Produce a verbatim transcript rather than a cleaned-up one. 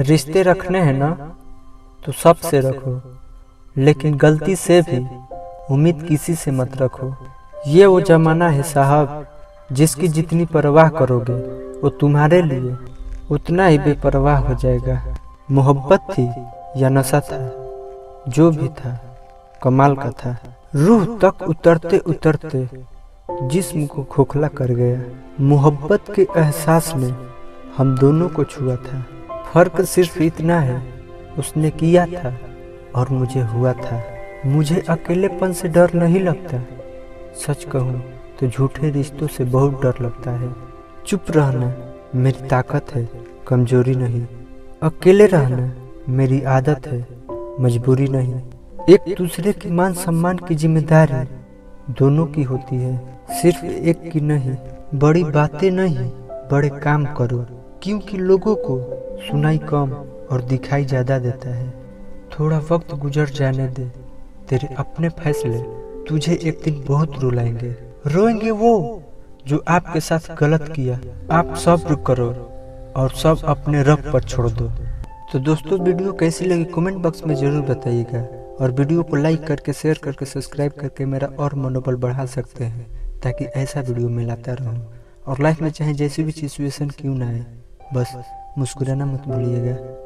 रिश्ते रखने हैं ना तो सबसे रखो, लेकिन गलती से भी उम्मीद किसी से मत रखो। ये वो जमाना है साहब, जिसकी जितनी परवाह करोगे वो तुम्हारे लिए उतना ही बेपरवाह हो जाएगा। मोहब्बत थी या नशा था, जो भी था कमाल का था। रूह तक उतरते उतरते जिस्म को खोखला कर गया। मोहब्बत के एहसास ने हम दोनों को छुआ था। फर्क सिर्फ इतना है, उसने किया था और मुझे हुआ था। मुझे अकेलेपन से डर नहीं लगता, सच कहूँ तो झूठे रिश्तों से बहुत डर लगता है। चुप रहना मेरी ताकत है, कमजोरी नहीं। अकेले रहना मेरी आदत है, मजबूरी नहीं। एक दूसरे के मान सम्मान की जिम्मेदारी दोनों की होती है, सिर्फ एक की नहीं। बड़ी बातें नहीं, बड़े काम करो, क्योंकि लोगों को सुनाई कम और दिखाई ज्यादा देता है। थोड़ा वक्त गुजर जाने दे, तेरे अपने फैसले तुझे एक दिन बहुत रुलाएंगे। रोएंगे वो जो आपके साथ गलत किया। आप सब्र करो और सब अपने रब पर छोड़ दो। तो दोस्तों, वीडियो कैसी लगी कमेंट बॉक्स में जरूर बताइएगा, और वीडियो को लाइक करके, शेयर करके, सब्सक्राइब करके मेरा और मनोबल बढ़ा सकते हैं, ताकि ऐसा वीडियो मैं लाता रहूं। और लाइफ में चाहे जैसी भी सिचुएशन क्यों ना आए, बस मुस्कुराना मत भूलिएगा।